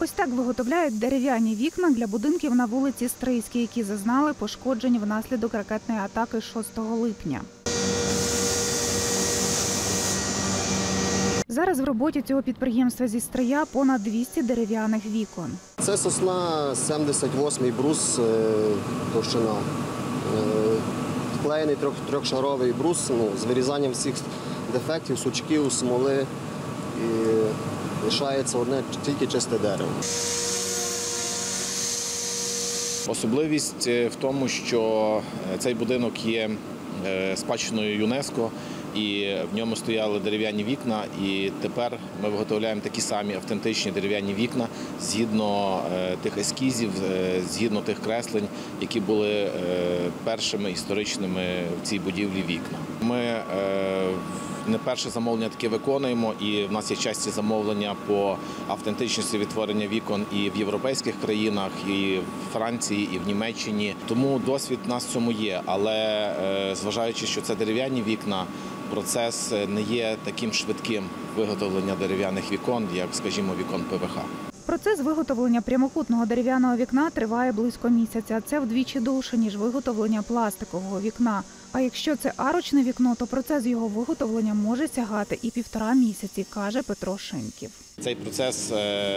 Ось так виготовляють дерев'яні вікна для будинків на вулиці Стрийській, які зазнали пошкоджень внаслідок ракетної атаки 6 липня. Зараз в роботі цього підприємства зі Стрия понад 200 дерев'яних вікон. Це сосна, 78-й брус, товщина. Вклеєний трьохшаровий брус з вирізанням всіх дефектів, сучків, смоли. І лишається одне тільки чисте дерево. Особливість в тому, що цей будинок є спадщиною ЮНЕСКО, і в ньому стояли дерев'яні вікна, і тепер ми виготовляємо такі самі автентичні дерев'яні вікна згідно тих ескізів, згідно тих креслень, які були першими історичними в цій будівлі вікна. Ми не перше замовлення таке виконуємо, і в нас є часті замовлення по автентичності відтворення вікон і в європейських країнах, і в Франції, і в Німеччині. Тому досвід у нас в цьому є, але зважаючи, що це дерев'яні вікна, процес не є таким швидким виготовлення дерев'яних вікон, як, скажімо, вікон ПВХ. Процес виготовлення прямокутного дерев'яного вікна триває близько місяця. Це вдвічі довше, ніж виготовлення пластикового вікна. А якщо це арочне вікно, то процес його виготовлення може сягати і 1,5 місяці, каже Петро Шимків. Цей процес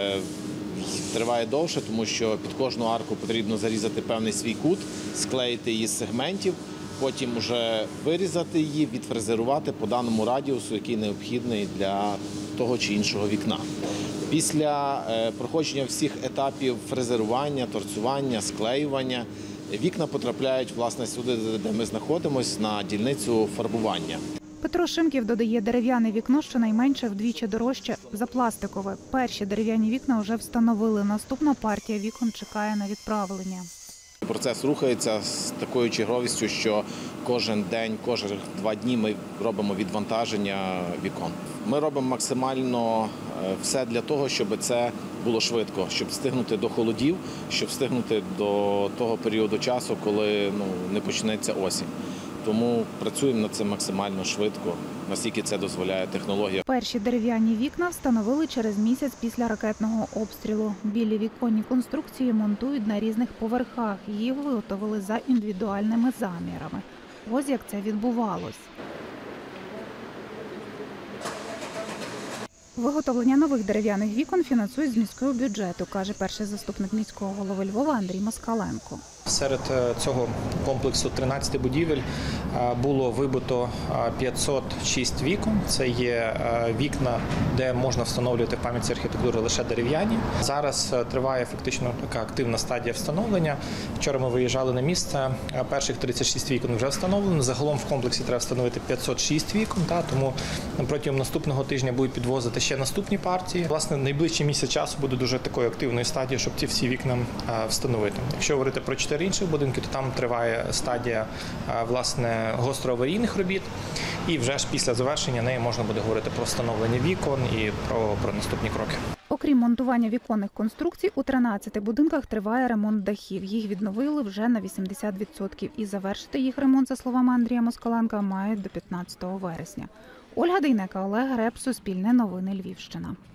триває довше, тому що під кожну арку потрібно зарізати певний свій кут, склеїти її з сегментів, потім вже вирізати її, відфрезерувати по даному радіусу, який необхідний для того чи іншого вікна. Після проходження всіх етапів фрезерування, торцювання, склеювання, вікна потрапляють, власне, сюди, де ми знаходимося, на дільницю фарбування. Петро Шимків додає, дерев'яне вікно щонайменше вдвічі дорожче за пластикове. Перші дерев'яні вікна вже встановили. Наступна партія вікон чекає на відправлення. Процес рухається з такою черговістю, що кожен день, кожні 2 дні ми робимо відвантаження вікон. Ми робимо максимально все для того, щоб це було швидко, щоб встигнути до холодів, щоб встигнути до того періоду часу, коли не почнеться осінь. Тому працюємо над цим максимально швидко, наскільки це дозволяє технологія. Перші дерев'яні вікна встановили через місяць після ракетного обстрілу. Білі віконні конструкції монтують на різних поверхах. Їх виготовили за індивідуальними замірами. Ось як це відбувалось. Виготовлення нових дерев'яних вікон фінансують з міського бюджету, каже перший заступник міського голови Львова Андрій Москаленко. Серед цього комплексу 13 будівель було вибито 506 вікон. Це є вікна, де можна встановлювати в пам'ятці архітектури лише дерев'яні. Зараз триває фактично така активна стадія встановлення. Вчора ми виїжджали на місце, перших 36 вікон вже встановлено. Загалом в комплексі треба встановити 506 вікон, тому протягом наступного тижня будуть підвозити ще наступні партії. Власне, найближчий місяць часу буде дуже такою активною стадією, щоб ці всі вікна встановити. Якщо говорити про 4 інших будинки, то там триває стадія, власне, гостроаварійних робіт. І вже ж після завершення неї можна буде говорити про встановлення вікон і про наступні кроки. Окрім монтування віконних конструкцій, у 13 будинках триває ремонт дахів. Їх відновили вже на 80%. І завершити їх ремонт, за словами Андрія Москаленка, мають до 15 вересня. Ольга Дейнека, Олег Греб, Суспільне новини, Львівщина.